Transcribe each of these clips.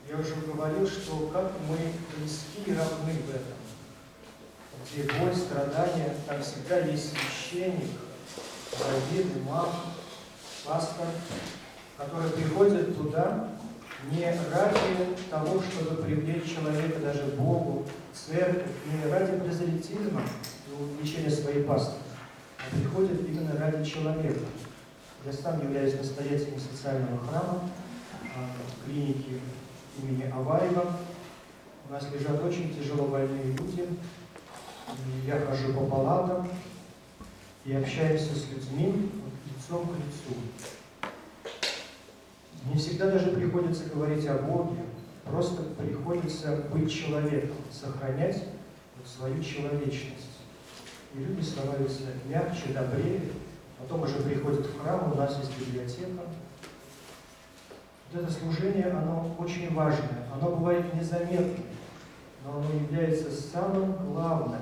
Я уже говорил, что как мы близки и равны в этом. Где боль, страдания, там всегда есть священник, раввин, имам, пастор, которые приходят туда не ради того, чтобы привлечь человека даже к Богу, в церковь, не ради прозелитизма и увеличения своей паствы, а приходят именно ради человека. Я сам являюсь настоятелем социального храма, клиники имени Аваева. У нас лежат очень тяжело больные люди. И я хожу по палатам и общаемся с людьми лицом к лицу. Не всегда даже приходится говорить о Боге, просто приходится быть человеком, сохранять свою человечность. И люди становятся мягче, добрее, потом уже приходят в храм, у нас есть библиотека. Вот это служение, оно очень важное, оно бывает незаметным, но оно является самым главным.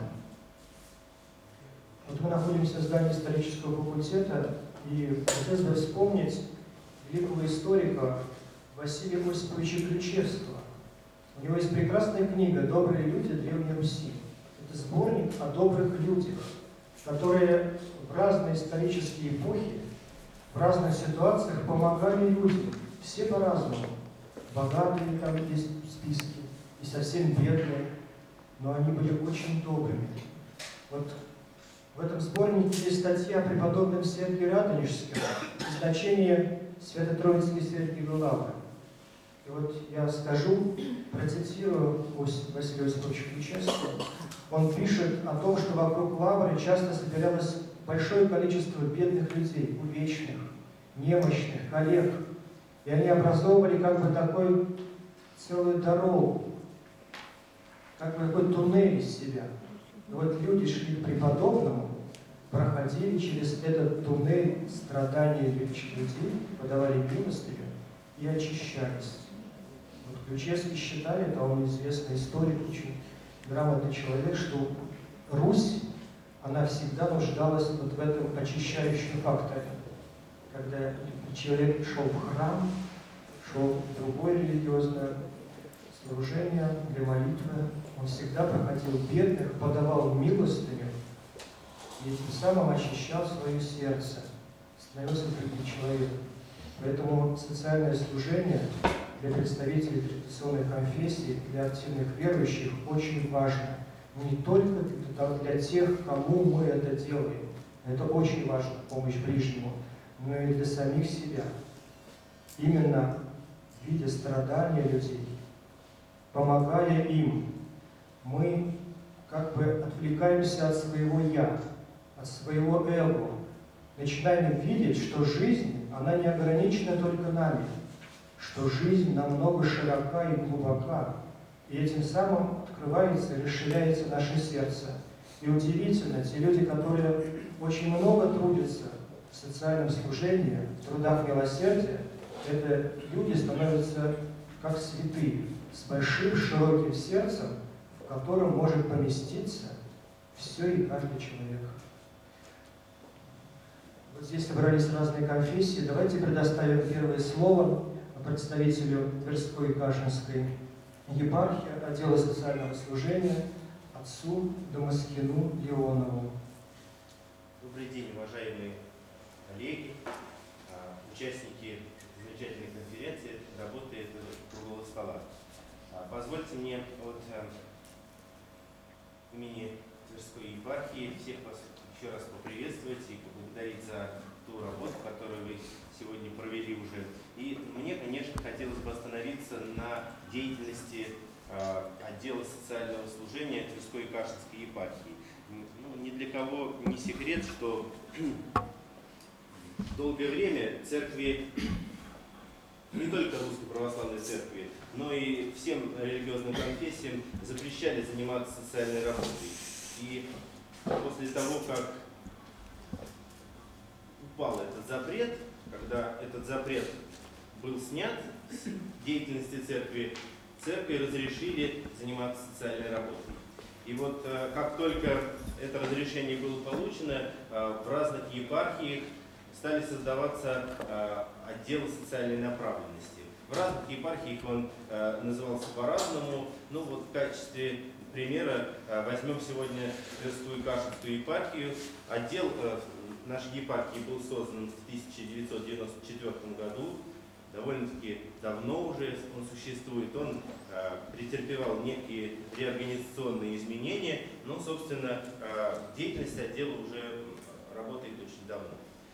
Вот мы находимся в здании исторического факультета, и хотелось бы вспомнить великого историка Василия Осиповича Ключевского. У него есть прекрасная книга «Добрые люди Древней Руси». Это сборник о добрых людях, которые в разные исторические эпохи, в разных ситуациях помогали людям. Все по-разному. Богатые там есть в списке, и совсем бедные, но они были очень добрыми. Вот в этом сборнике есть статья о преподобном Сергии Радонежском и значение Свято-Троицкой Сергиевой Лавры. И вот я скажу, процитирую Василия Осиповича Ключевского. Он пишет о том, что вокруг Лавры часто собиралось большое количество бедных людей, увечных, немощных, коллег. И они образовывали как бы такой целую дорогу, как бы такой туннель из себя. И вот люди шли к преподобному, проходили через этот туннель страдания людей, подавали милостыню и очищались. Вот Ключевский считает, а он известный историк, очень грамотный человек, что Русь, она всегда нуждалась вот в этом очищающем факторе. Когда человек шел в храм, шел в другое религиозное служение для молитвы, он всегда проходил бедных, подавал милостыню и тем самым очищал свое сердце, становился другим человеком. Поэтому социальное служение для представителей традиционной конфессии, для активных верующих очень важно. Не только для тех, кому мы это делаем. Это очень важно, помощь ближнему, но и для самих себя. Именно видя страдания людей, помогая им, мы как бы отвлекаемся от своего «я», от своего эго, начинаем видеть, что жизнь, она не ограничена только нами, что жизнь намного широка и глубока, и этим самым открывается, расширяется наше сердце. И удивительно, те люди, которые очень много трудятся в социальном служении, в трудах милосердия, это люди становятся как святые, с большим широким сердцем, в котором может поместиться все и каждый человек. Вот здесь собрались разные конфессии. Давайте предоставим первое слово представителю Тверской и Кашинской епархии, отдела социального служения, отцу Дамаскину Леонову. Добрый день, уважаемые коллеги, участники замечательной конференции, работы этого круглого стола. Позвольте мне от имени Тверской епархии всех вас еще раз поприветствовать и поблагодарить за ту работу, которую вы сегодня провели уже. И мне, конечно, хотелось бы остановиться на деятельности отдела социального служения Тверской и Кашинской епархии. Ну, ни для кого не секрет, что долгое время церкви, не только Русской Православной Церкви, но и всем религиозным конфессиям запрещали заниматься социальной работой. И после того, как упал этот запрет, когда этот запрет был снят с деятельности церкви, церкви разрешили заниматься социальной работой. И вот как только это разрешение было получено, в разных епархиях стали создаваться отделы социальной направленности. В разных епархиях он назывался по-разному. Ну вот в качестве примера возьмем сегодня Тверскую и Кашинскую епархию. Отдел нашей епархии был создан в 1994 году. Довольно-таки давно уже он существует. Он претерпевал некие реорганизационные изменения, но, собственно, деятельность отдела уже работает очень давно.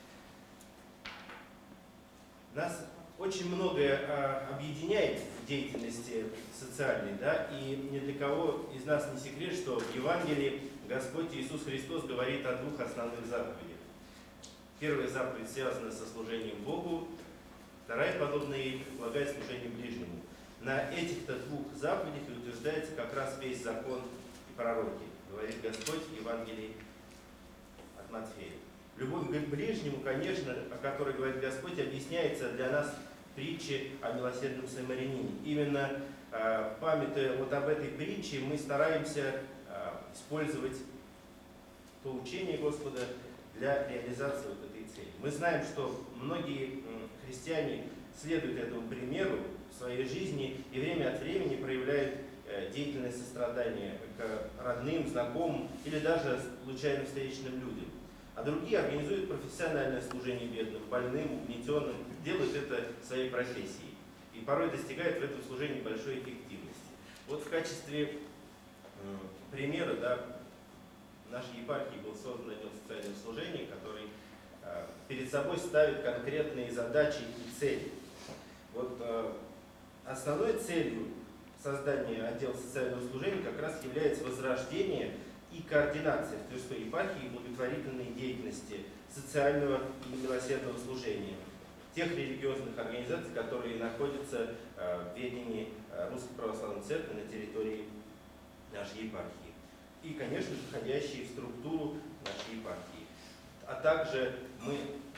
Нас очень многое объединяет в деятельности социальной, да, и ни для кого из нас не секрет, что в Евангелии Господь Иисус Христос говорит о двух основных заповедях. Первая заповедь связана со служением Богу, вторая, подобная ей, предполагает служение ближнему. На этих-то двух заповедях и утверждается как раз весь закон и пророки, говорит Господь в Евангелии от Матфея. Любовь к ближнему, конечно, о которой говорит Господь, объясняется для нас притчей о милосердном самарянине. Именно памятуя вот об этой притче, мы стараемся использовать то учение Господа для реализации вот этой цели. Мы знаем, что многие христиане следуют этому примеру в своей жизни и время от времени проявляют деятельное сострадание к родным, знакомым или даже случайно встречным людям. А другие организуют профессиональное служение бедным, больным, угнетенным, делают это своей профессией. И порой достигают в этом служении большой эффективности. Вот в качестве примера, да, в нашей епархии был создан отдел социального служения, который перед собой ставит конкретные задачи и цели. Вот основной целью создания отдела социального служения как раз является возрождение и координация в Тверской епархии благотворительной деятельности социального и милосердного служения тех религиозных организаций, которые находятся в ведении Русской Православной Церкви на территории нашей епархии. И, конечно же, входящие в структуру нашей епархии. А также мы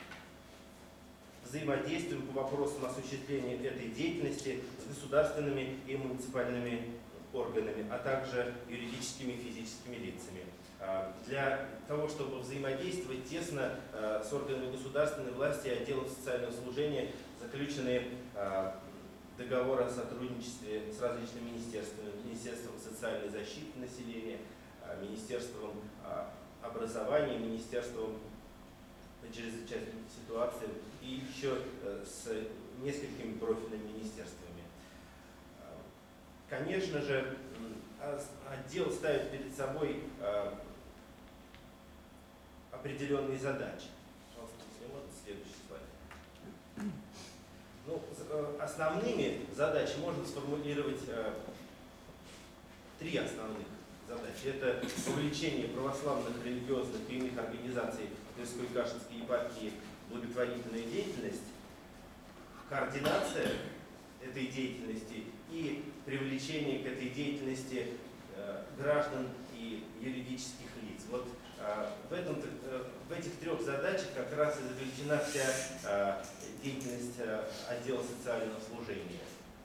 взаимодействуем по вопросам осуществления этой деятельности с государственными и муниципальными органами, а также юридическими и физическими лицами. Для того, чтобы взаимодействовать тесно с органами государственной власти и отделом социального служения, заключены договоры о сотрудничестве с различными министерствами, Министерством социальной защиты населения, Министерством образования, Министерством по чрезвычайным ситуациям и еще с несколькими профильными министерствами. Конечно же, отдел ставит перед собой определенные задачи. Пожалуйста, если можно, следующий слайд. Ну, основными задачами можно сформулировать три основных задачи. Это увеличение православных религиозных и иных организаций Тверской и Кашинской епархии, благотворительная деятельность, координация этой деятельности и привлечение к этой деятельности граждан и юридических лиц. Вот в этих трех задачах как раз и заключена вся деятельность отдела социального служения.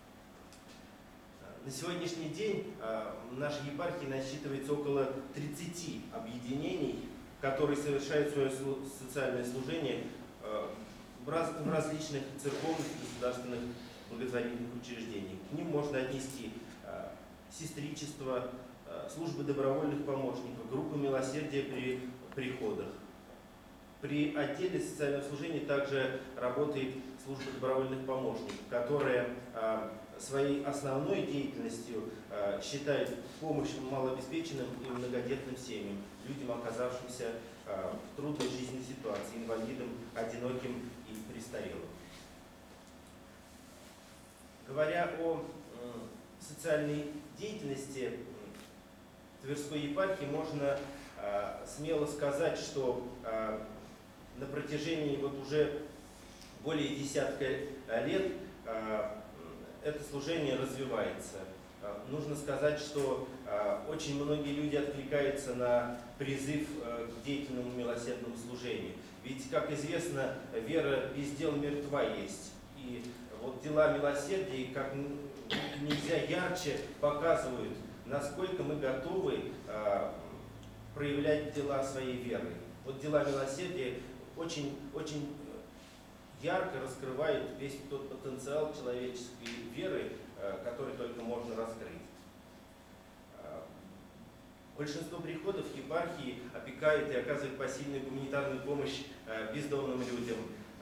На сегодняшний день в нашей епархии насчитывается около 30 объединений, которые совершают свое социальное служение в различных церковных и государственных благотворительных учреждениях. К ним можно отнести сестричество, службы добровольных помощников, группы милосердия при приходах. При отделе социального служения также работает служба добровольных помощников, которая своей основной деятельностью считает помощь малообеспеченным и многодетным семьям, людям, оказавшимся в трудной жизненной ситуации, инвалидам, одиноким и престарелым. Говоря о социальной деятельности Тверской епархии, можно смело сказать, что на протяжении вот уже более десятка лет это служение развивается. Нужно сказать, что очень многие люди откликаются на призыв к деятельному милосердному служению. Ведь, как известно, вера без дел мертва есть. И вот дела милосердия как нельзя ярче показывают, насколько мы готовы проявлять дела своей веры. Вот дела милосердия очень ярко раскрывает весь тот потенциал человеческой веры, который только можно раскрыть. Большинство приходов епархии опекают и оказывают посильную гуманитарную помощь бездомным людям.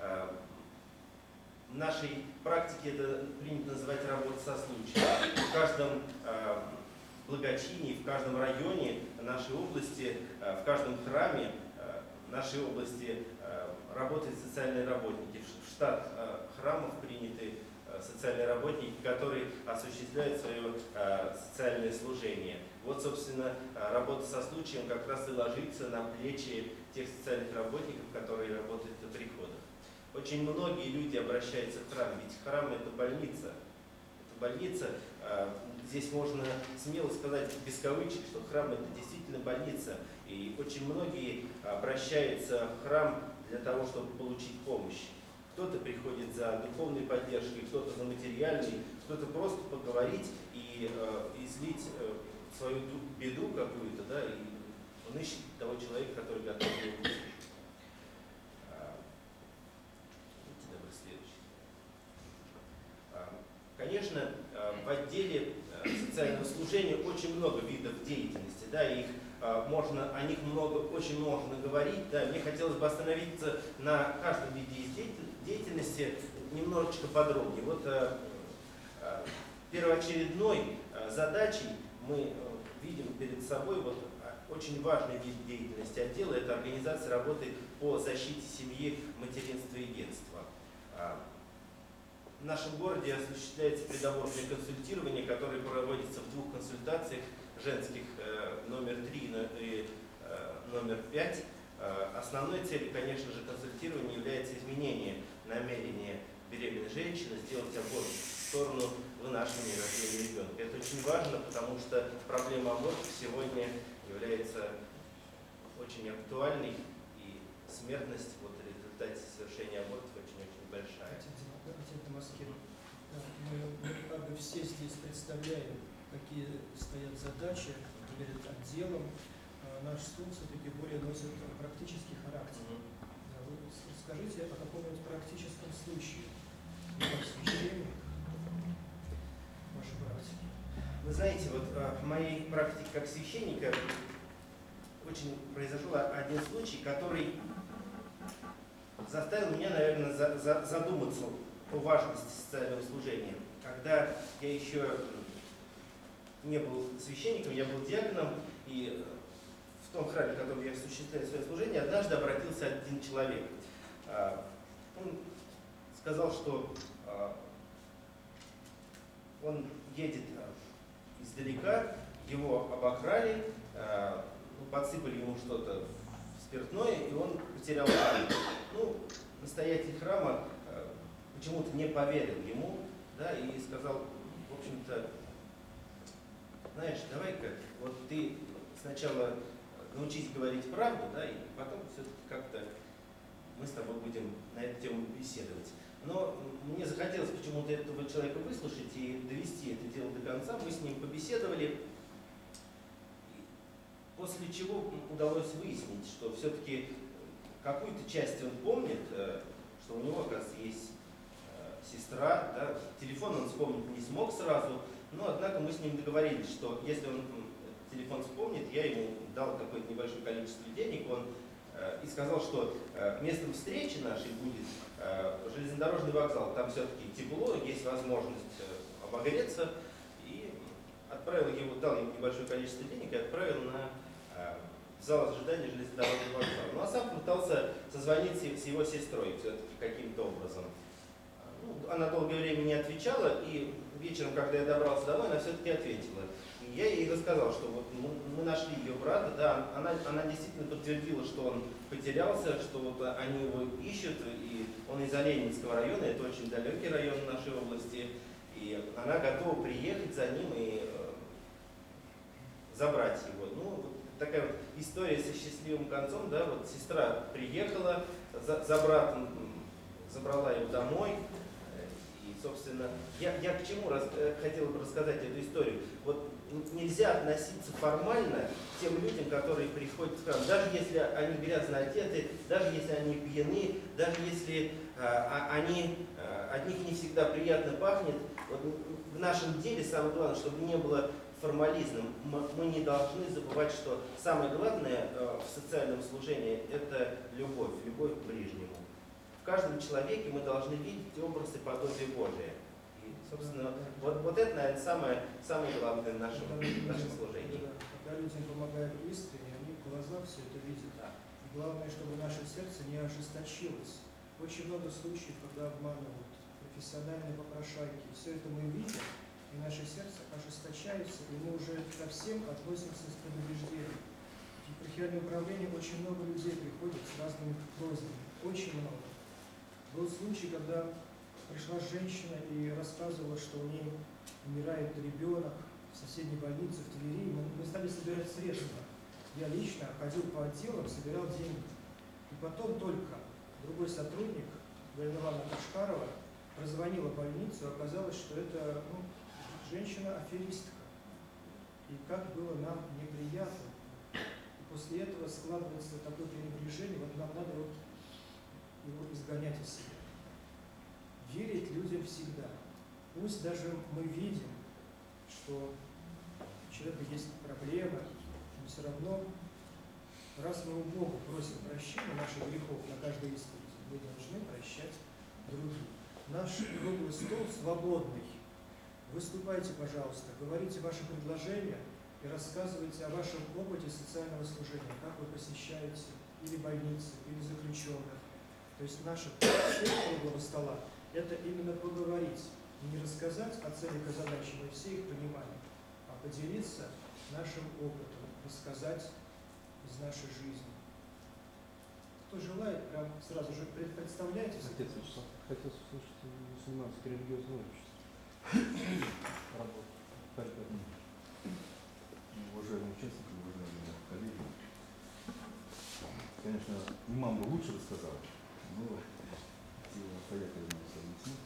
В нашей практике это принято называть работой со случаем. В каждом благочинии, в каждом районе нашей области, в каждом храме нашей области работают социальные работники. В штат храмов приняты социальные работники, которые осуществляют свое социальное служение. Вот, собственно, работа со случаем как раз и ложится на плечи тех социальных работников, которые работают на приходах. Очень многие люди обращаются в храм, ведь храм – это больница. Это больница, здесь можно смело сказать без кавычек, что храм – это действительно больница. И очень многие обращаются в храм для того, чтобы получить помощь. Кто-то приходит за духовной поддержкой, кто-то за материальной, кто-то просто поговорить и излить свою беду какую-то, да, и он ищет того человека, который готов его услышать. Конечно, в отделе социального служения очень много видов деятельности, да, их можно, о них очень можно говорить. Да. Мне хотелось бы остановиться на каждом виде деятельности немножечко подробнее. Вот первоочередной задачей мы видим перед собой вот очень важный вид деятельности отдела – это организация работы по защите семьи, материнства и детства. В нашем городе осуществляется предоборное консультирование, которое проводится в двух консультациях, женских номер 3 и номер 5. Основной целью, конечно же, консультирования является изменение намерения беременной женщины сделать аборт в сторону вынашивания и рождения ребенка. Это очень важно, потому что проблема абортов сегодня является очень актуальной, и смертность вот, в результате совершения абортов очень-очень большая. Мы как бы все здесь представляем, какие стоят задачи перед отделом. Наш суд все-таки более носит практический характер. Вы скажите о каком-нибудь практическом случае посвящения вашей практики. Вы знаете, вот в моей практике как священника очень произошел один случай, который заставил меня, наверное, задуматься о важности социального служения. Когда я еще не был священником, я был диаконом, и в том храме, в котором я осуществляю свое служение, однажды обратился один человек. Он сказал, что он едет издалека, его обокрали, подсыпали ему что-то в спиртное, и он потерял память. Настоятель храма почему-то не поверил ему, да, и сказал, в общем-то, знаешь, давай-ка, вот ты сначала научись говорить правду, да, и потом все-таки как-то мы с тобой будем на эту тему беседовать. Но мне захотелось почему-то этого человека выслушать и довести это дело до конца. Мы с ним побеседовали, после чего удалось выяснить, что все-таки какую-то часть он помнит, что у него, оказывается, есть сестра, да. Телефон он вспомнить не смог сразу, но однако мы с ним договорились, что если он телефон вспомнит, я ему дал какое-то небольшое количество денег, он и сказал, что местом встречи нашей будет железнодорожный вокзал, там все-таки тепло, есть возможность обогреться, и отправил его, дал ему небольшое количество денег и отправил на зал ожидания железнодорожного вокзала. Ну а сам пытался созвониться с его сестрой все-таки каким-то образом. Она долгое время не отвечала, и вечером, когда я добрался домой, она все-таки ответила. И я ей рассказал, что вот мы нашли ее брата, да, она действительно подтвердила, что он потерялся, что вот они его ищут, и он из Оленинского района, это очень далекий район нашей области, и она готова приехать за ним и забрать его. Вот такая вот история со счастливым концом, да, вот сестра приехала за братом, забрала его домой. И, собственно, я к чему хотел бы рассказать эту историю. Вот нельзя относиться формально к тем людям, которые приходят в храм, даже если они грязно одеты, даже если они пьяны, даже если от них не всегда приятно пахнет. Вот в нашем деле самое главное, чтобы не было формализмом. Мы не должны забывать, что самое главное в социальном служении – это любовь, любовь к ближнему. В каждом человеке мы должны видеть образ и подобие Божие. И, собственно, вот это, наверное, самое главное в нашем служении. Когда людям помогают искренне, они в глазах все это видят. И главное, чтобы наше сердце не ожесточилось. Очень много случаев, когда обманывают профессиональные попрошайки. Все это мы видим, и наше сердце ожесточается, и мы уже ко всем относимся с предубеждением. В епархиальное управление очень много людей приходит с разными просьбами. Очень много. Был случай, когда пришла женщина и рассказывала, что у нее умирает ребенок в соседней больнице в Твери. Мы стали собирать средства. Я лично ходил по отделам, собирал деньги. И потом только другой сотрудник, Галина Ивановна Кашкарова, прозвонила в больницу, оказалось, что это женщина-аферистка. И как было нам неприятно. И после этого складывается такое пренебрежение, вот нам надо вот его изгонять из себя. Верить людям всегда. Пусть даже мы видим, что у человека есть проблемы, но все равно, раз мы у Бога просим прощения наших грехов на каждой исповеди, мы должны прощать других. Наш круглый стол свободный. Выступайте, пожалуйста, говорите ваши предложения и рассказывайте о вашем опыте социального служения, как вы посещаете или больницы, или заключенных. То есть наша цель круглого стола – это именно поговорить, не рассказать о целях и задачах, мы все их понимаем, а поделиться нашим опытом, рассказать из нашей жизни. Кто желает, прям сразу же представляйтесь. Отец Вячеслав, хотел услышать мусульманское религиозное общество. Работа. Уважаемые участники, уважаемые коллеги, конечно, имам бы лучше рассказал, но настоятельно объяснить,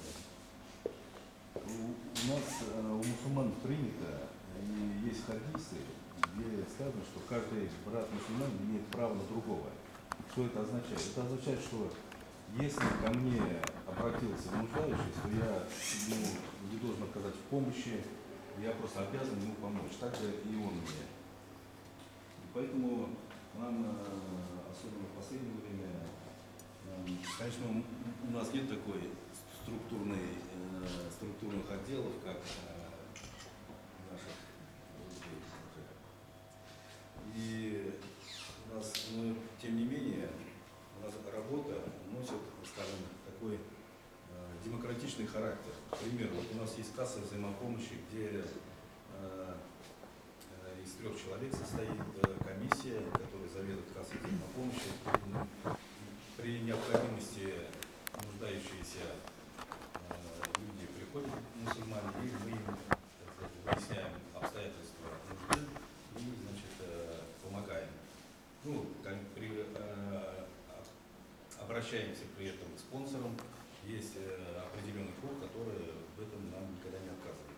что у нас, у мусульман принято, и есть хадисы, где сказано, что каждый брат мусульман имеет право на другого. Что это означает? Это означает, что если ко мне обратился нуждающийся, то я ему не должен оказать помощи, я просто обязан ему помочь. Так же и он мне. И поэтому нам, особенно в последнее время, конечно, у нас нет такой структурных отделов, как наших. И у нас, тем не менее, у нас работа носит, скажем, такой демократичный характер. К примеру, вот у нас есть касса взаимопомощи, где из 3 человек состоит комиссия, которая заведует кассой взаимопомощи. При необходимости нуждающиеся люди приходят, мусульмане, и мы им, так сказать, выясняем обстоятельства нужды и, значит, помогаем. Обращаемся при этом к спонсорам. Есть определенный круг, который в этом нам никогда не отказывает.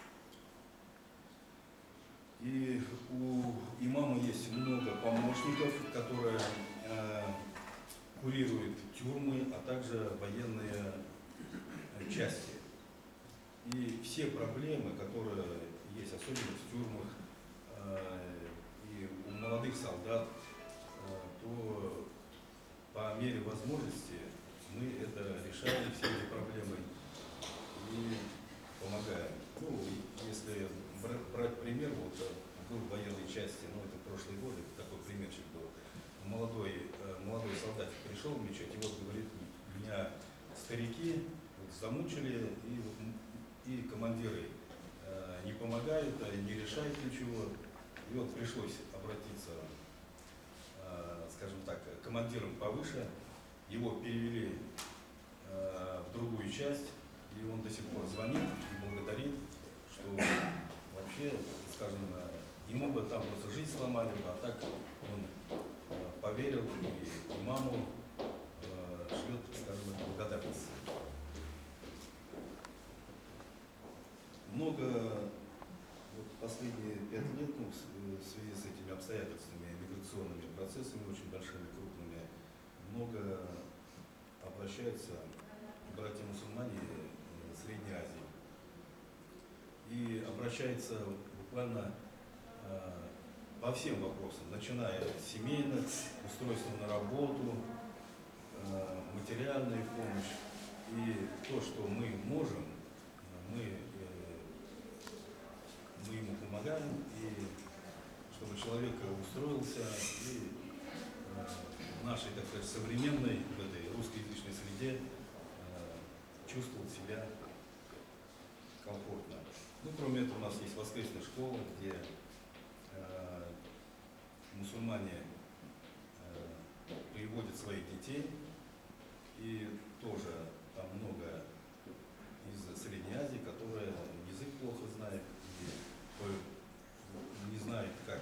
И у имама есть много помощников, которые курируют тюрьмы, а также военные части. И все проблемы, которые есть, особенно в тюрьмах, и у молодых солдат, то по мере возможности мы это решаем, все эти проблемы, и помогаем. Если брать пример, вот был в военной части, это прошлые годы, такой примерчик был. Молодой солдатик пришел в мечеть, и вот говорит, меня старики замучили, и командиры не помогают, не решают ничего. И вот пришлось обратиться, скажем так, командиром повыше, его перевели в другую часть, и он до сих пор звонит и благодарит, что вообще, скажем, ему бы там просто жизнь сломали, а так он поверил и имаму шлет, скажем, благодарность. Много последние 5 лет, в связи с этими обстоятельствами, миграционными процессами, очень большими, крупными, много обращаются братья-мусульмане Средней Азии. И обращаются буквально по всем вопросам, начиная с семейных, устройства на работу, материальная помощь. И то, что мы можем, мы ему помогаем, и чтобы человек устроился и в нашей, так сказать, современной, в этой русскоязычной среде чувствовал себя комфортно. Ну, кроме этого, у нас есть воскресная школа, где мусульмане приводят своих детей, и тоже там много из Средней Азии, которые язык плохо знают, и не знают, как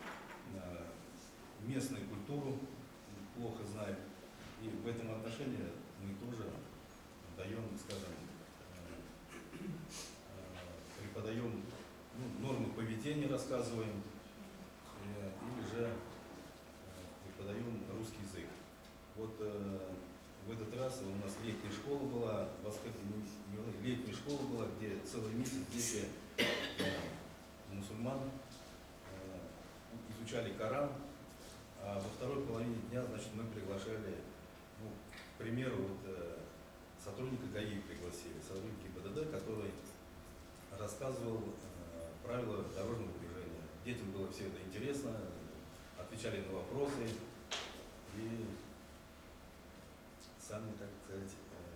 местную культуру плохо знают. И в этом отношении мы тоже даем, скажем, преподаем нормы поведения, рассказываем, или же преподаем русский язык. Вот в этот раз у нас летняя школа была, летняя школа была, где целый месяц дети мусульман изучали Коран, а во второй половине дня, значит, мы приглашали, к примеру, сотрудника ГАИ пригласили, сотрудника ГИБДД, который рассказывал правила дорожного движения. Детям было все это интересно, отвечали на вопросы и сами, так сказать,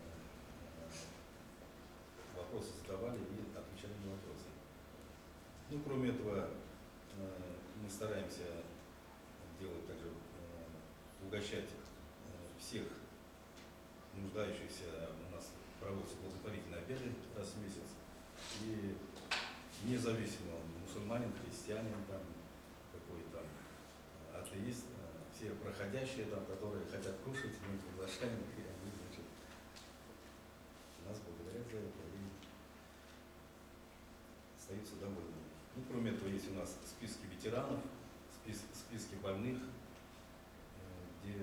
вопросы задавали и отвечали на вопросы. Ну, кроме этого, мы стараемся делать также, угощать всех нуждающихся. У нас проводятся благотворительные обеды раз в месяц. И независимо, мусульманин, христианин, там, какой-то атеист, все проходящие, там, которые хотят кушать, мы приглашаем их, и они, значит, нас благодарят за это и остаются довольны. Ну, кроме этого, есть у нас списки ветеранов, списки больных, где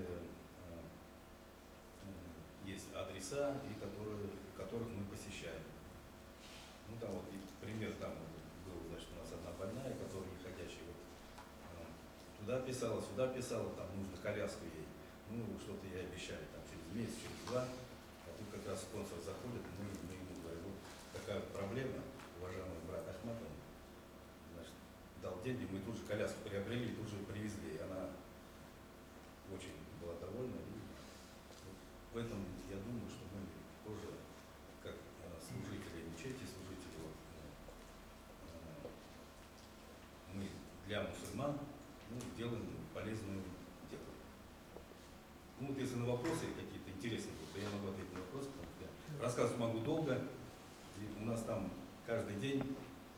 есть адреса, и которых мы посещаем. Ну, там вот пример, там был, значит, у нас одна больная, которая не ходящая, вот, туда писала, сюда писала, там нужно коляску ей. Ну, что-то ей обещали, там, через месяц, через два. А тут как раз спонсор заходит, мы ему говорим, вот такая проблема, уважаемый брат Ахматов, значит, дал деньги, мы тут же коляску приобрели, тут же привезли. И она очень была довольна. И вот в этом, я думаю, что мы тоже, как служители мечети, служители, вот, мы для мусульман делаем полезную дело. Ну вот если на вопросы какие-то интересные, то я могу ответить на вопросы, потому что я рассказывать могу долго. И у нас там каждый день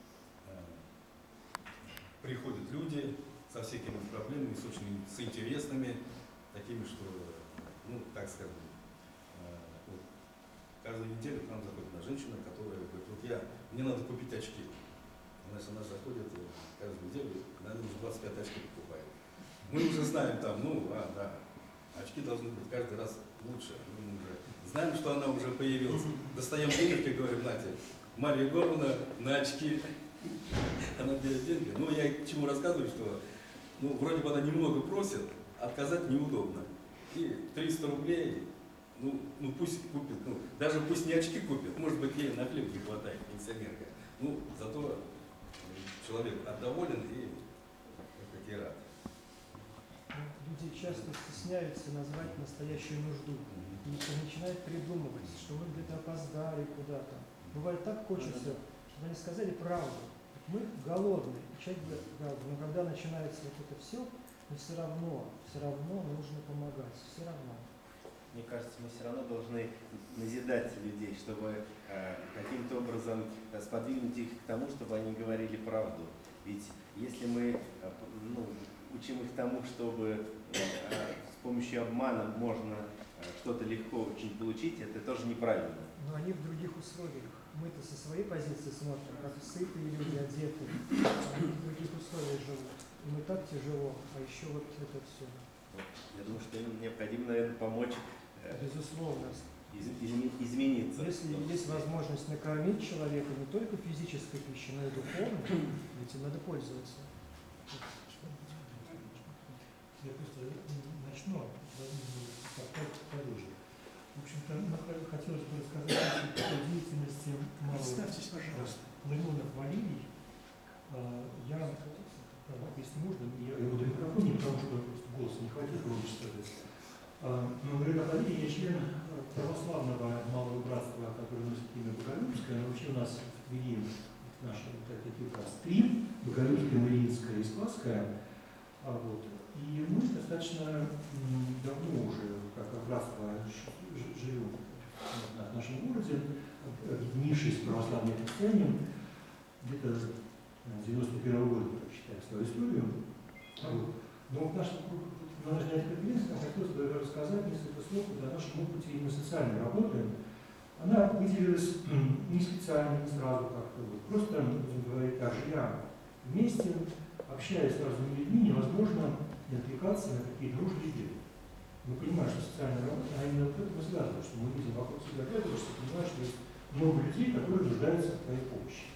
приходят люди со всякими проблемами, с интересными, такими, что, ну, так скажем, вот, каждую неделю к нам заходит одна женщина, которая говорит, вот мне надо купить очки. Значит, она заходит каждую неделю, наверное, уже 25 очки покупает. Мы уже знаем там, да, очки должны быть каждый раз лучше. Мы уже знаем, что она уже появилась. Достаем денежки и говорим, Натя, Марья Егоровна на очки. Она берет деньги. Ну, я к чему рассказываю, что вроде бы она немного просит, отказать неудобно. И 300 рублей, пусть купит, даже пусть не очки купит, может быть, ей на хлеб не хватает, пенсионерка. Зато человек доволен и таки рад. Люди часто стесняются назвать настоящую нужду. И начинают придумывать, что мы где-то опоздали куда-то. Бывает так хочется, чтобы они сказали правду. Мы голодны, человек голодный, но когда начинается вот это все, но все равно нужно помогать, все равно. Мне кажется, мы все равно должны назидать людей, чтобы каким-то образом сподвигнуть их к тому, чтобы они говорили правду. Ведь если мы учим их тому, чтобы с помощью обмана можно что-то легко очень получить, это тоже неправильно. Но они в других условиях. Мы-то со своей позиции смотрим, как сытые люди, одетые, они в других условиях живут. Им и так тяжело, а еще вот это все. Я думаю, что им необходимо, наверное, помочь Безусловно. измениться. Если есть возможность накормить человека не только физической пищей, но и духовной, этим надо пользоваться. Я просто начну, продолжу. В общем-то, хотелось бы рассказать о деятельности Представьтесь, пожалуйста. Ларионов Валерий. Я, если можно, я буду микрофон, не потому что голоса не хватит, громче сказать. Ларионов Валерий, я член православного малого братства, которое носит имя Боголюбское. Но вообще у нас в Твери наши такие братства 3, Боголюбское, Мариинское и Спасское. И мы достаточно давно уже, как братство, живем в нашем городе, объединившись с православными христианами, где-то 91 года, считаю, свою историю. Но в нашей конференции нам хотелось бы рассказать несколько слов о нашем опыте именно социальной работы. Она выделилась не специально, не сразу как-то. Просто, говорит, так, живя вместе, общаясь с разными людьми, невозможно не отвлекаться на какие-то нужные идеи. Мы понимаем, что социальная работа, она именно в этом и связана, что мы видим вокруг себя это, что понимаешь, что есть много людей, которые нуждаются в твоей помощи.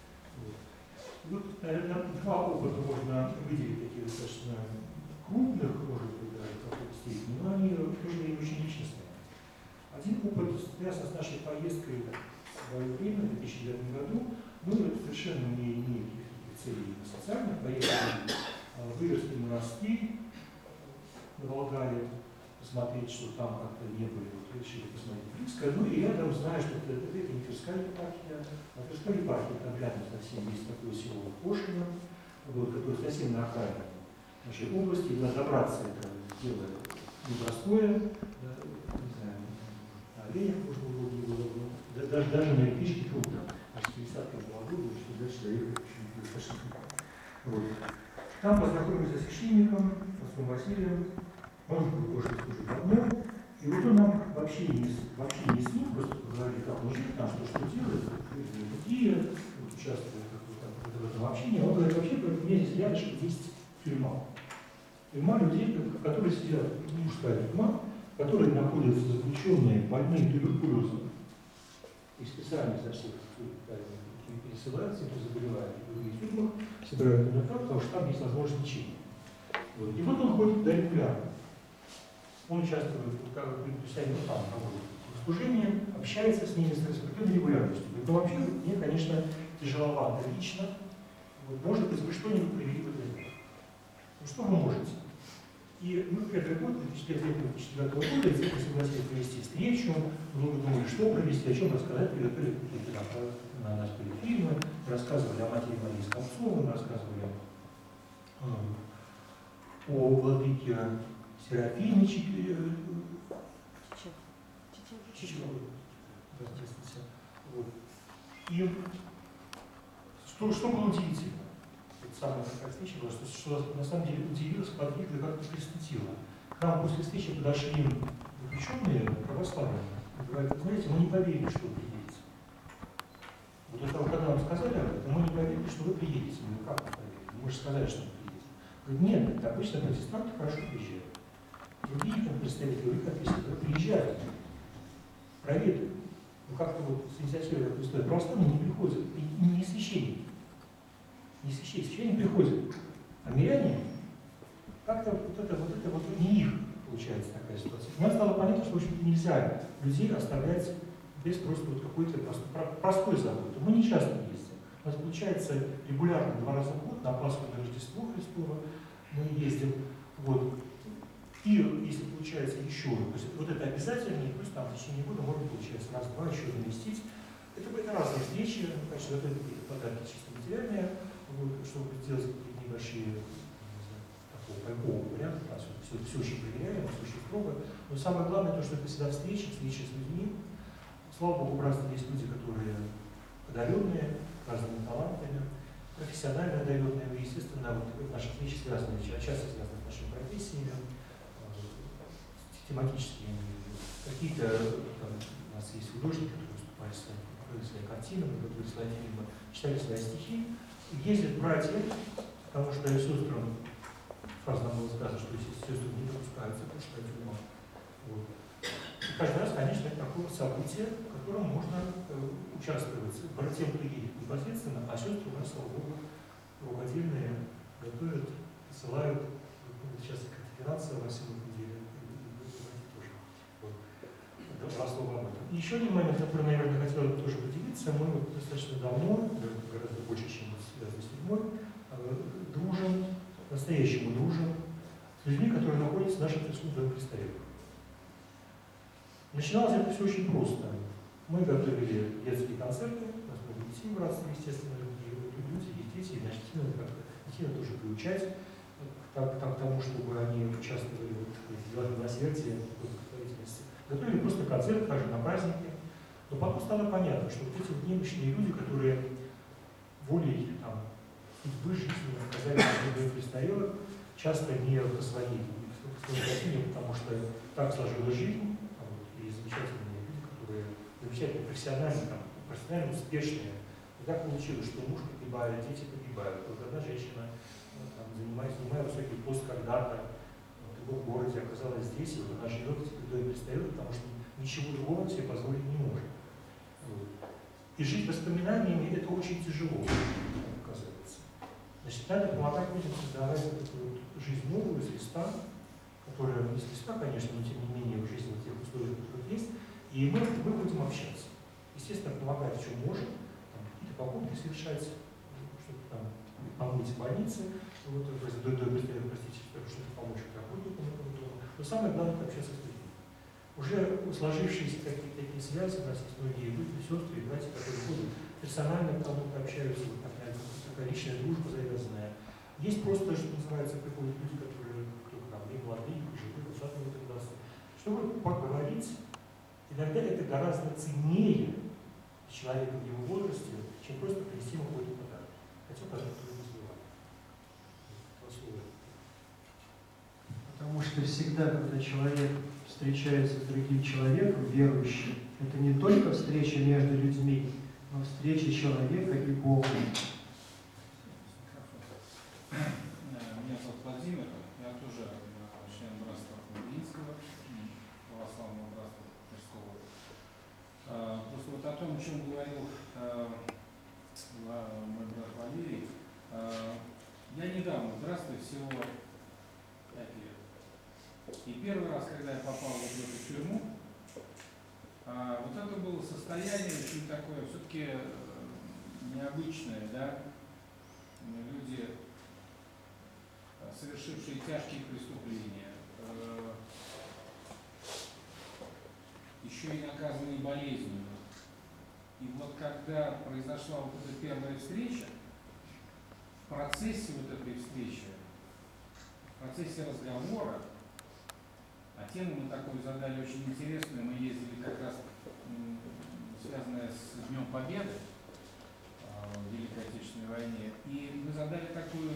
Наверное, два опыта можно выделить, такие достаточно крупных, может быть, даже в какой-то степени, но они тоже и очень личностные. Один опыт связан с нашей поездкой в свое время, в 2009 году. Мы совершенно не имеем каких-то целей социальных, поехали вырасти монастырь на Болгарии, посмотреть, что там как-то не были, решили посмотреть близко. Ну и рядом, знаю, что это не Тверская епархия, а Тверская епархия, там рядом совсем есть такое село Кошино, которое совсем на окраине нашей области, и добраться это дело непростое, не знаю, на оленях можно было, не было, даже на электричке трудно, аж 30-х году, что дальше доехать очень достаточно. Там познакомились с священником, отцом Василием, он был уже давно, и вот он нам вообще не с ним, просто поговорили, как он жив, там что делает, какие участвуют в этом общении. Он говорит, вообще, у меня здесь рядышком есть тюрьма. Тюрьма людей, которые сидят, мужская тюрьма, которые находятся заключенные, больные туберкулезом. И специально со всех пересылаются, кто заболевает в других тюрьмах, собирают именно так, потому что там есть возможность лечения. И вот он ходит туда регулярно. Он участвует, как бы, там проводит служение, общается с ними с определенной регулярностью. Но вообще мне, конечно, тяжеловато лично. Может быть, вы что-нибудь привели в это дело. Ну что вы можете? И этот год, 2004 года, мы согласились провести встречу, много думали, что провести, о чем рассказать, приготовили какие-то на нас были фильмы, рассказывали о матери Марии Скворцовой, рассказывали о владыке Серафиме Чичковой. И что было удивительно? Самая такая встреча была, что на самом деле удивило, сподвигло, как-то присветило. К нам после встречи подошли заключенные православные и говорят, знаете, мы не поверили, что вы приедете. Вот это, когда нам сказали об этом, мы не поверили, что вы приедете. Мы как вы поверили? Мы же сказали, что вы приедете. Говорят, нет, это обычно протестанты хорошо приезжают. Другие там представители, вы как приезжают, проведают. Ну как-то вот с инициативой такой истории. Православные не приходят, и не священники. Не священник приходит, а миряне, как-то вот это не их получается такая ситуация. Мне стало понятно, что, в общем-то, нельзя людей оставлять без просто вот какой-то простой заботы. Мы не часто ездим. У нас получается регулярно 2 раза в год на Пасху и Рождество Христово мы ездим. Вот. И если получается еще, то есть вот это обязательно, плюс там в течение года можно, получается, раз-два еще заместить. Это разные встречи, конечно, это какие-то подарки чисто материальные, чтобы сделать какие-то небольшие, такого пайкового варианта, все очень проверяемо, все очень строго. Но самое главное, то, что это всегда встреча с людьми. Слава Богу, в братстве есть люди, которые одаренные, разными талантами, профессионально одаренные, и, естественно, вот наши встречи связаны, часто связаны с нашими профессиями, тематическими. Какие-то, у нас есть художники, которые выступали своими картинами, которые свои фильмы, читали свои стихи. Ездят братья, потому что сестрам, сразу нам было сказано, что если сестры не допускаются, то что тюрьма. Вот. каждый раз, конечно, это такое событие, в котором можно участвовать. Братья едет непосредственно, а сестры у нас, слава Богу, рукодельные готовят, посылают, сейчас конференция во всем этом деле, тоже. Вот. Слово об этом. И еще один момент, который, наверное, хотел тоже поделиться. Мы вот достаточно давно, гораздо больше, чем связано с седьмой, дружим, по-настоящему дружим с людьми, которые находятся в нашем присутствии престарелых. Начиналось это все очень просто. Мы готовили детские концерты, у нас много детей в братстве, естественно, люди, есть дети, и значит, активно тоже приучать к тому, чтобы они участвовали в делах милосердия, в благотворительности. Готовили просто концерт, также на праздники. Но потом стало понятно, что вот эти вот немощные люди, которые волей судьбы, жизни оказались в престарелых, часто не по своей причине, потому что так сложилась жизнь, и замечательные люди, которые замечательно профессионально успешные. И так получилось, что муж погибает, дети погибают. Вот одна женщина, занимая высокий пост когда-то в другом городе, оказалась здесь, и вот она живет в доме престарелых, потому что ничего другого себе позволить не может. Вот. И жить воспоминаниями – это очень тяжело, оказывается. Значит, надо помогать людям создавать вот жизнь новую из листа, которая не из листа, конечно, но тем не менее в жизни в тех условиях, которые есть, и мы будем общаться. Естественно, помогать, в чем можем, какие-то покупки совершать, чтобы помыть в больнице, чтобы помочь работникам этого дома. Но самое главное – это общаться с людьми. Уже сложившиеся такие связи, у нас есть многие люди, сестры и братья, которые ходят персонально к кому-то общаются, вот такая личная дружба завязанная. Есть просто, что называется, приходят люди, которые не молодые, пожилые, высокие в этом классе. Чтобы поговорить, иногда это гораздо ценнее человека в его возрасте, чем просто принести ему какой-то подарок. Хотя подарок не называют. Потому что всегда, когда человек встречается с другим человеком, верующим, это не только встреча между людьми, но встреча человека и Бога. Меня зовут Владимир, я тоже член братства Украинского, православного братства мужского. Просто вот о том, о чем говорил мой брат Валерий, я недавно в братстве всего 5 лет. И первый раз, когда я попал вот в эту тюрьму, вот это было состояние очень такое, все-таки необычное, да, люди, совершившие тяжкие преступления, еще и наказанные болезнью. И вот когда произошла вот эта первая встреча, в процессе вот этой встречи, в процессе разговора, а тему мы такую задали очень интересную, мы ездили как раз связанная с Днем Победы в Великой Отечественной войне, и мы задали такую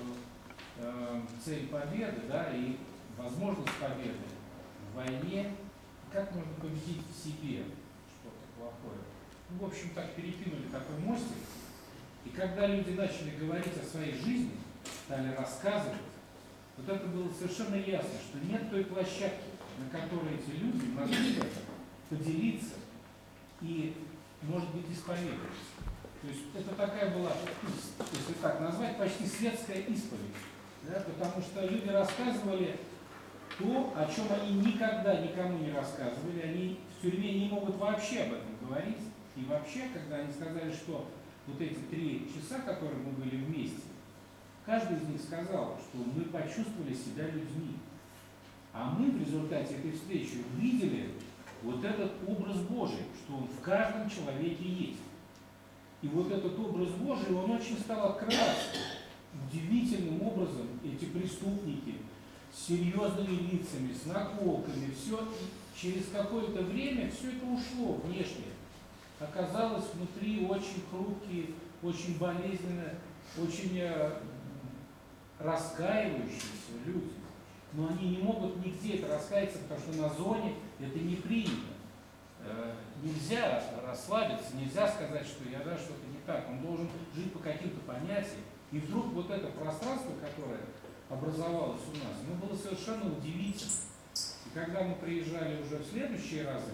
цель победы, да, и возможность победы в войне, как можно победить в себе что-то плохое. Ну, в общем, так перекинули такой мостик, и когда люди начали говорить о своей жизни, стали рассказывать, вот это было совершенно ясно, что нет той площадки, на которой эти люди могли бы поделиться и, может быть, исповедоваться. То есть это такая была, если так назвать, почти светская исповедь. Да, потому что люди рассказывали то, о чем они никогда никому не рассказывали. Они в тюрьме не могут вообще об этом говорить. И вообще, когда они сказали, что вот эти 3 часа, которые мы были вместе, каждый из них сказал, что мы почувствовали себя людьми. А мы в результате этой встречи увидели вот этот образ Божий, что он в каждом человеке есть. И вот этот образ Божий, он очень стал открываться. Удивительным образом эти преступники с серьезными лицами, с наколками, все, через какое-то время все это ушло внешне. Оказалось внутри очень хрупкие, очень болезненные, очень раскаивающиеся люди. Но они не могут нигде это раскаяться, потому что на зоне это не принято. Нельзя расслабиться, нельзя сказать, что я что-то не так. Он должен жить по каким-то понятиям. И вдруг вот это пространство, которое образовалось у нас, оно было совершенно удивительно. И Когда мы приезжали уже в следующие разы,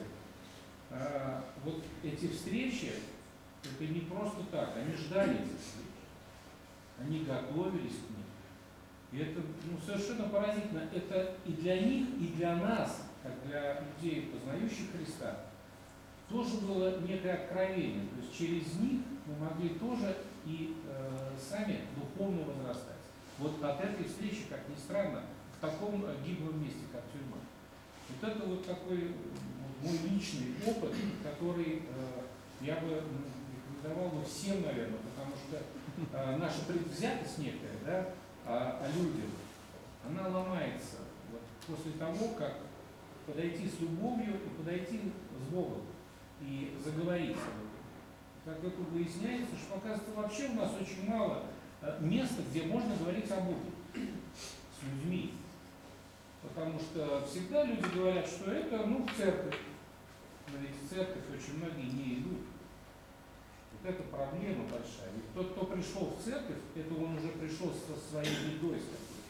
вот эти встречи, это не просто так, они ждали этих встреч, они готовились к ним. И это совершенно поразительно. Это и для них, и для нас, как для людей, познающих Христа, тоже было некое откровение. То есть через них мы могли тоже и сами духовно возрастать. Вот от этой встречи, как ни странно, в таком гиблом месте, как тюрьма. Вот это вот такой мой личный опыт, который я бы рекомендовал бы всем, наверное, потому что наша предвзятость некая, да, о людях, она ломается вот после того, как подойти с любовью и подойти с Богом и заговорить с Богом. Как это выясняется, что, оказывается, вообще у нас очень мало места, где можно говорить о Боге с людьми. Потому что всегда люди говорят, что это, церковь. Но ведь в церковь очень многие не идут. Вот это проблема большая. Ведь тот, кто пришел в церковь, это он уже пришел со своей бедой.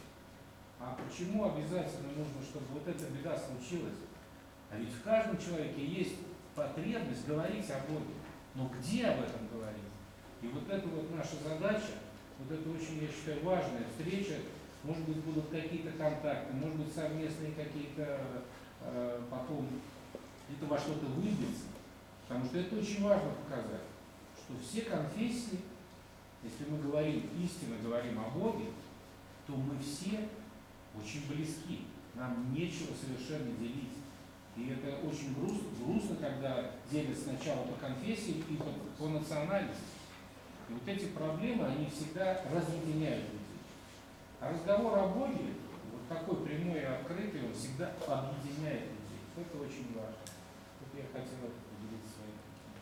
А почему обязательно нужно, чтобы вот эта беда случилась? А ведь в каждом человеке есть потребность говорить о Боге. Но где об этом говорить? И вот это вот наша задача, вот это очень, я считаю, важная встреча. Может быть, будут какие-то контакты, может быть, совместные какие-то потом это во что-то выльется. Потому что это очень важно показать, что все конфессии, если мы говорим истинно, говорим о Боге, то мы все очень близки. Нам нечего совершенно делить. И это очень грустно, когда делят сначала по конфессии и по национальности. И вот эти проблемы, они всегда разъединяют людей. А разговор о Боге, вот такой прямой и открытый, он всегда объединяет людей. Это очень важно. Вот я хотел поделиться своим.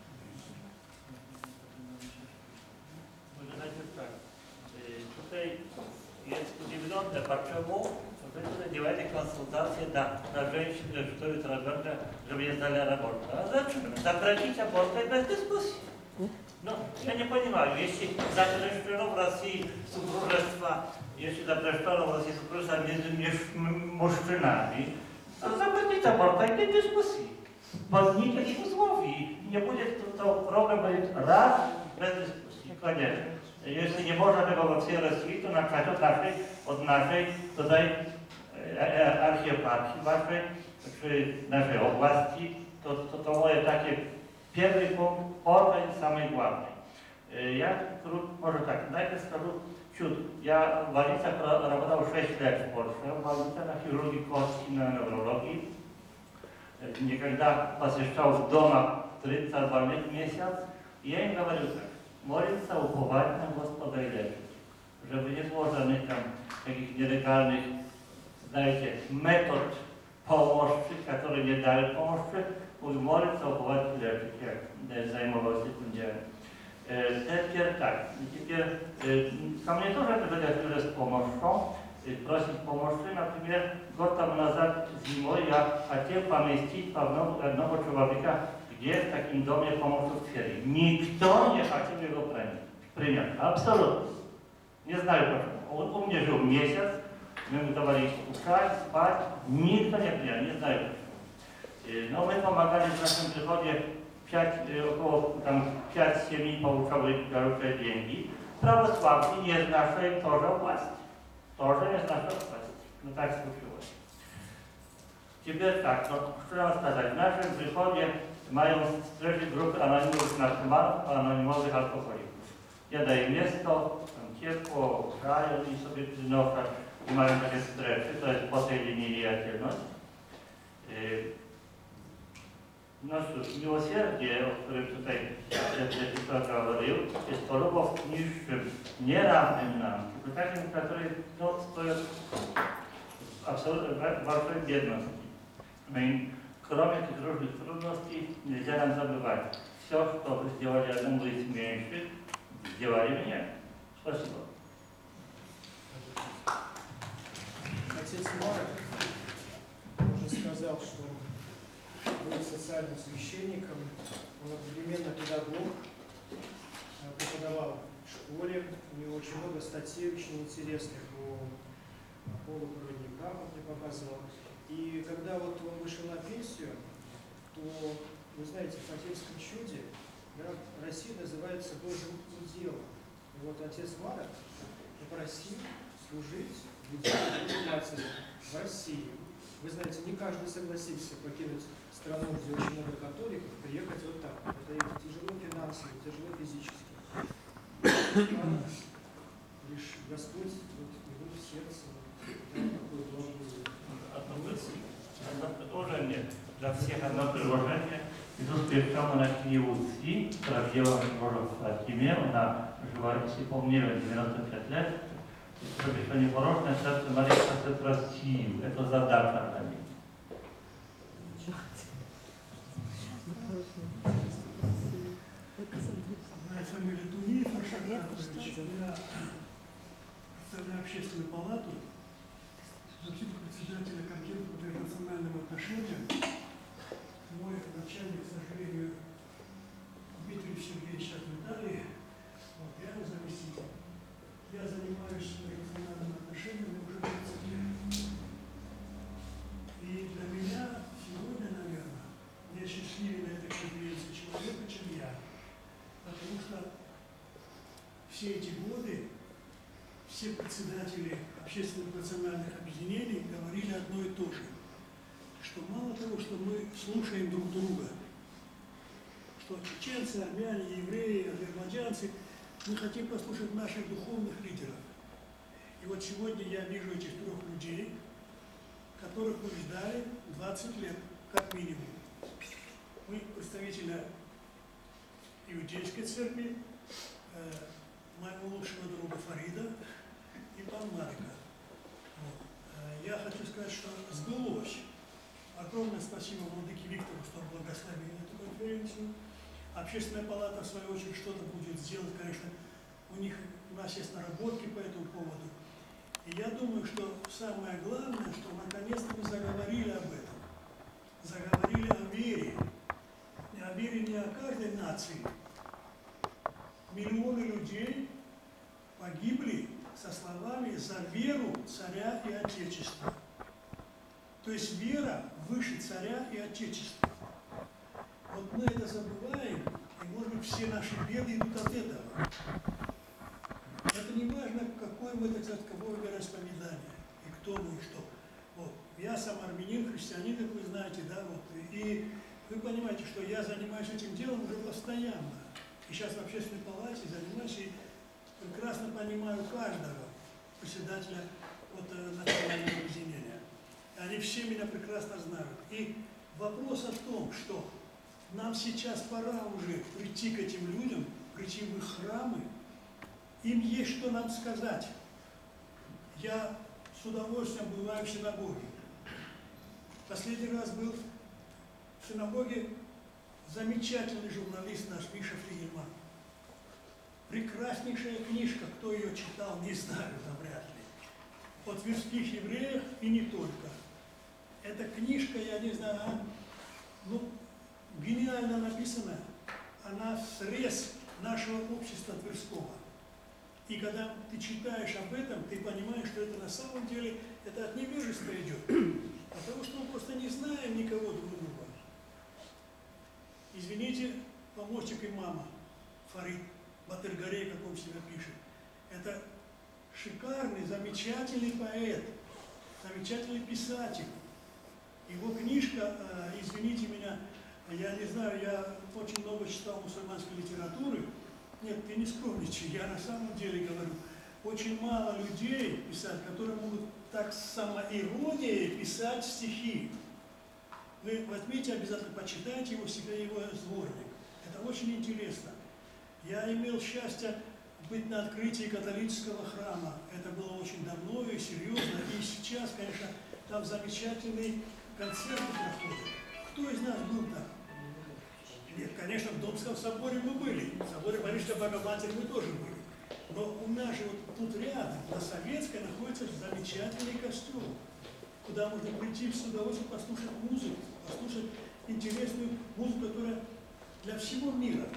Najpierw tak. Tutaj jest удивленно, почему вы туда делаете консультации на женщин, которые трудятся, чтобы не сдали работу. А зачем? Запретить аборт без дискуссии. Ну, я не понимаю, если запрещено в России супружество, если запрещено в России супружество между мужчинами, то запретить аборт без дискуссии. Под никаких условий не будет, то проблема будет раз без дискуссии, конечно. Если не можно было во всей России, то начать от нашей tutaj archieparchii waszej, naszej oblasti, to moje takie pierwszy punkt, organ samej głównej. Ja może tak, najpierw скажу чуть. Я в больницах работал 6 лет в Польше, в больнице на хирургии кости, на неврологии. Никогда посещал в домах 30 больных в месяц. И я им говорю так, молиться, уповать на Господа и лечить. Żeby nie było żadnych tam takich nielegalnych, знаете, метод помощи, которые не дали помощи, буду молиться, уповать и лечить. Я займался этим делом. Теперь так, ко мне тоже приходят с помощью, просить помощи. Например, год тому назад зимой я хотел поместить одного человека, где в таком доме помощи в сфере. Никто не хотел его принять. Абсолютно. Не знаю почему. Он у меня жил месяц, мы ему давали кушать, спать, никто не принял, не знаю почему. Но мы помогали в нашем приходе, около 5 семей получали хорошие деньги. Православные не из нашей тоже власти. Тоже не из нашей власти. Ну так случилось. Теперь так, что вам сказать, в нашем приходе mają strefy grupy anonimowych narkomanów, anonimowych alkoholików. Ja daję miasto, tam ciepło, grają i sobie przynoszą i mają takie strefy, to jest po tej linii niejakiejność. No cóż, miłosierdzie, o którym tutaj Święty говорил, jest to любовь niższym, nie равnym nam, tylko takim, który stoi w большой бедности. Кроме этих różnych трудностей, нельзя нам забывать. Все, что вы сделали одному из меньших, сделали мне. Спасибо. Отец Марк уже сказал, что был социальным священником, он одновременно педагог, преподавал в школе, у него очень много статей очень интересных о полупроводниках, он мне показывал. И когда вот он вышел на пенсию, то, вы знаете, в «Фательском чуде» Россия называется Божьим уделом. И вот отец Марок попросил служить в матери в России. Вы знаете, не каждый согласился покинуть страну, где очень много католиков, приехать вот так. Это тяжело финансово, тяжело физически. Лишь Господь вот, его в сердце дал такое благое. Одно предложение, для всех одно предложение. Иисус приехал на Киеву-Си, королева Божьего Фатиме, она жива и полнее 95 лет. Чтобы еще непорочное сердце Марии спасет Россию. Это задача для них. Моя фамилия Туниев, Аршак Ратович. Я представляю общественную палату, заместитель председателя комитета по межнациональным отношениям. Мой начальник, к сожалению, Дмитрий Сергеевич сейчас в Италии. Вот, я его заместитель. Я занимаюсь межнациональными отношениями уже 30 лет. И для меня сегодня, наверное, мне счастливее на этой конференции человека, чем я. Потому что все эти годы все председатели общественных национальных объединений говорили одно и то же, что мало того, что мы слушаем друг друга, что чеченцы, армяне, евреи, азербайджанцы, мы хотим послушать наших духовных лидеров. И вот сегодня я вижу этих трех людей, которых мы ждали 20 лет, как минимум. Мы представители Иудейской церкви, моего лучшего друга Фарида и пан Марика. Вот. Я хочу сказать, что сбылось. Огромное спасибо владыке Виктору, что благословил эту конференцию. Общественная палата, в свою очередь, что-то будет сделать, конечно, у нас есть наработки по этому поводу. И я думаю, что самое главное, что наконец-то мы заговорили об этом. Заговорили о вере. И о вере не о каждой нации. Миллионы людей погибли со словами «за веру царя и отечества». То есть вера выше царя и отечества. Вот мы это забываем, и, может быть, все наши беды идут от этого. Это не важно, какое мы, так сказать, кого вероисповедание, и кто мы, и что. Вот. Я сам армянин, христианин, как вы знаете, да, вот. И вы понимаете, что я занимаюсь этим делом уже постоянно. И сейчас в общественной палате занимаюсь, и прекрасно понимаю каждого председателя вот, национального объединения. Они все меня прекрасно знают. И вопрос о том, что нам сейчас пора уже прийти к этим людям, прийти в их храмы, им есть что нам сказать. Я с удовольствием бываю в синагоге. Последний раз был в синагоге замечательный журналист наш Миша Флигельман. Прекраснейшая книжка, кто ее читал, не знаю, да вряд ли. О тверских евреях и не только. Эта книжка, я не знаю, гениально написана. Она срез нашего общества тверского. И когда ты читаешь об этом, ты понимаешь, что это на самом деле это от невежества идет. Потому что мы просто не знаем никого друг друга. Извините, помощник имама Фарид Батыргарей, как он себя пишет. Это шикарный, замечательный поэт, замечательный писатель. Его книжка, извините меня, я не знаю, я очень много читал мусульманской литературы. Нет, ты не скромничай, я на самом деле говорю, очень мало людей писать, которые могут так с самоиронией писать стихи. Вы возьмите, обязательно почитайте его сборник. Это очень интересно. Я имел счастье быть на открытии католического храма. Это было очень давно и серьезно. И сейчас, конечно, там замечательные концерты проходят. Кто из нас был там? Нет, конечно, в Домском соборе мы были. В соборе Парижской Богоматери мы тоже были. Но у нас же вот тут рядом, на Советской, находится замечательный костел, куда можно прийти с удовольствием послушать музыку, послушать интересную музыку, которая для всего мира.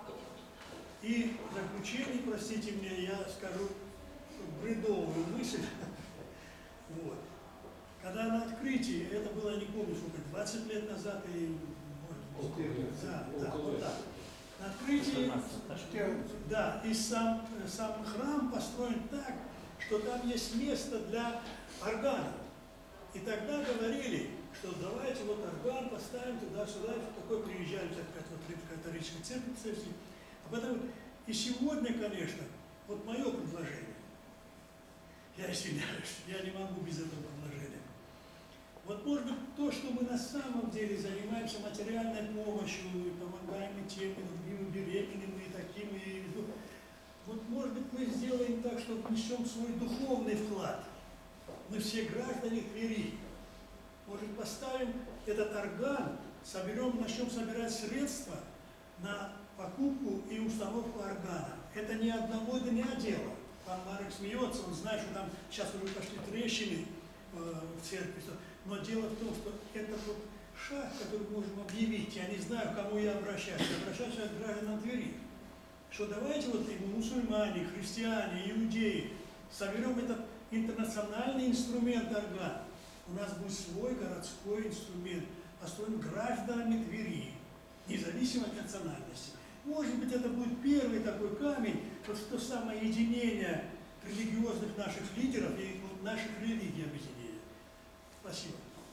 И в заключение, простите меня, я скажу бредовую мысль. Вот. когда на открытии, это было, не помню, сколько, 20 лет назад и, может быть, да, вот так. На открытии, да, и сам храм построен так, что там есть место для органа. И тогда говорили, что давайте вот орган поставим туда-сюда, такой приезжали, так сказать, вот в католической церкви. Об этом и сегодня, конечно, вот мое предложение. Я извиняюсь, я не могу без этого предложения. Вот может быть то, что мы на самом деле занимаемся материальной помощью, и помогаем и тем, и другим, и беременным, и таким, и... Вот может быть мы сделаем так, что внесем свой духовный вклад. Мы все граждане Твери. Может поставим этот орган, начнем собирать средства на покупку и установку органа. Это не одного дня дело. Пан Марек смеется, он знает, что там сейчас уже пошли трещины в церкви. Но дело в том, что это вот шаг, который мы можем объявить. Я не знаю, к кому я обращаюсь. Я обращаюсь к гражданам Твери. Что давайте вот и мусульмане, христиане, иудеи соберем этот интернациональный инструмент орган. У нас будет свой городской инструмент, построен гражданами Твери, независимо от национальности. Может быть, это будет первый такой камень, вот то самое единение религиозных наших лидеров и вот наших религий объединения. Спасибо.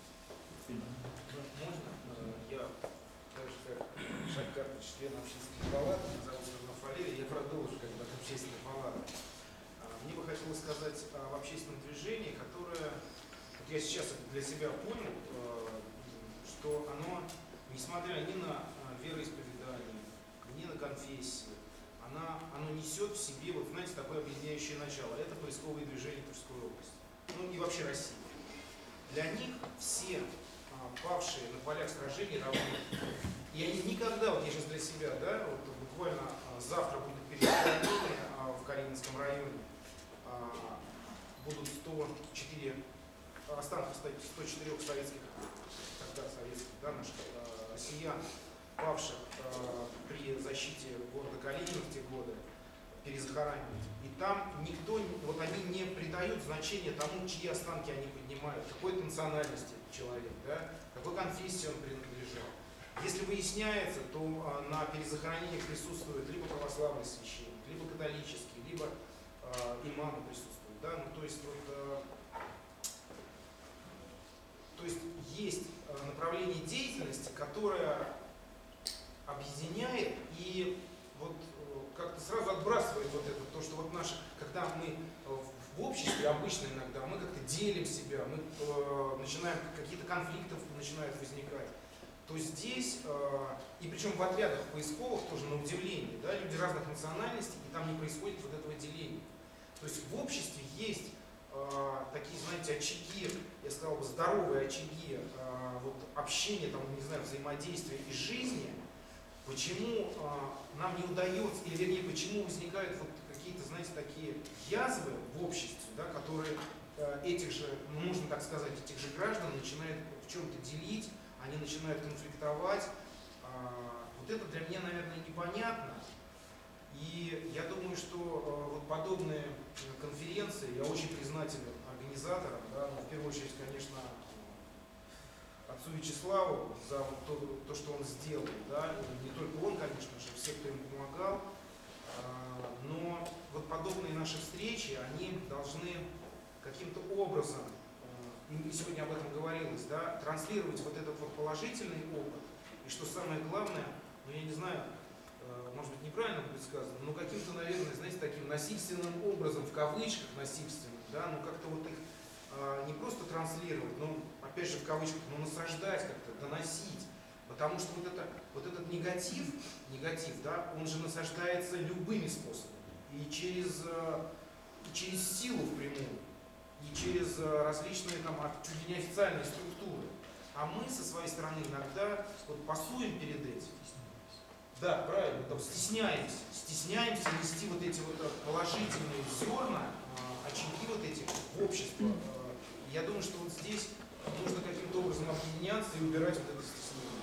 Можно? Я также как Шаккарт, член общественной палаты, меня зовут Смирнов Валерий, я продолжу как бы от общественной палаты. Мне бы хотелось сказать об общественном движении, которое, вот я сейчас для себя понял, что оно, несмотря ни на вероисповедание, ни на конфессию, оно несет в себе, вот знаете, такое объединяющее начало. Это поисковые движения Тверской области. Ну и вообще России. Для них все павшие на полях сражений равны. И они никогда, вот я сейчас для себя, да, вот буквально завтра будет перезахоронение в Калининском районе, будут 104 останков 104 советских, тогда советских, да, наших россиян, павших при защите города Калинина в те годы, перезахоранивать. И там никто, вот они не придают значения тому, чьи останки они поднимают, какой национальности человек, да, какой конфессии он принадлежал. Если выясняется, то на перезахоронениях присутствует либо православный священник, либо католический, либо имамы присутствуют. Да? Ну, то есть направление деятельности, которое объединяет и вот как-то сразу отбрасывает вот это, то, что вот наши, когда мы в обществе обычно иногда, мы как-то делим себя, мы начинаем, какие-то конфликты начинают возникать, то здесь, и причем в отрядах поисковых тоже на удивление, да, люди разных национальностей, и там не происходит вот этого деления. То есть в обществе есть такие, знаете, очаги, я сказал бы, здоровые очаги вот, общения, там, не знаю, взаимодействия и жизни. Почему нам не удается, или вернее, почему возникают вот какие-то, знаете, такие язвы в обществе, да, которые этих же, ну, можно так сказать, этих же граждан начинают в чем-то делить, они начинают конфликтовать. Вот это для меня, наверное, непонятно. И я думаю, что вот подобные конференции, я очень признателен организаторам, да, но в первую очередь, конечно, отцу Вячеславу за то, что он сделал, да, не только он, конечно же, все, кто ему помогал, но вот подобные наши встречи, они должны каким-то образом, и сегодня об этом говорилось, да, транслировать вот этот вот положительный опыт, и что самое главное, ну я не знаю, может быть неправильно будет сказано, но каким-то, наверное, знаете, таким насильственным образом, в кавычках насильственным, да, ну как-то вот их не просто транслировать, но опять же в кавычках, но насаждать как-то, доносить. Потому что вот этот негатив, да, он же насаждается любыми способами. И через силу впрямую, и через различные там чуть ли не официальные структуры. А мы со своей стороны иногда вот пасуем перед этим. Да, правильно, там стесняемся нести вот эти вот положительные зерна, очаги вот эти в общество. Я думаю, что вот здесь нужно каким-то образом объединяться и убирать вот это стеснение.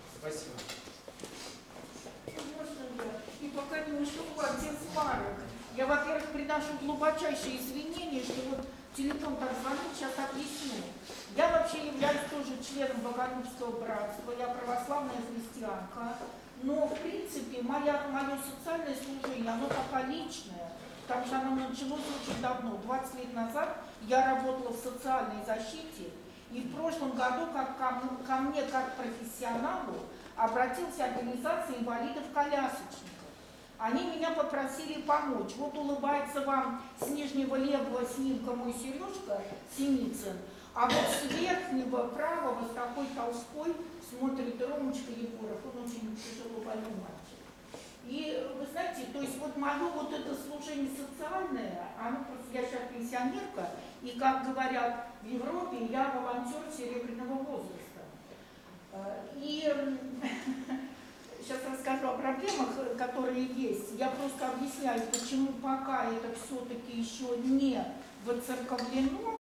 Спасибо. Можно я? И пока не ушел отец Марек, Я, во-первых, приношу глубочайшие извинения, что вот телефон так звонит, сейчас объясню. Я вообще являюсь тоже членом Богородского братства, я православная христианка, но, в принципе, мое социальное служение, оно пока личное, потому что оно началось очень давно. 20 лет назад я работала в социальной защите, и в прошлом году ко мне, как профессионалу, обратилась организация инвалидов-колясочников. Они меня попросили помочь. Вот улыбается вам с нижнего левого снимка мой Сережка Синицын, а вот с верхнего правого, с такой толстой, смотрит Ромочка Егоров. Он очень тяжело больной мальчик. И вы знаете, то есть вот мое вот это служение социальное, оно просто, я сейчас пенсионерка, и, как говорят в Европе, я волонтер серебряного возраста. И сейчас расскажу о проблемах, которые есть. Я просто объясняю, почему пока это все-таки еще не воцерковлено.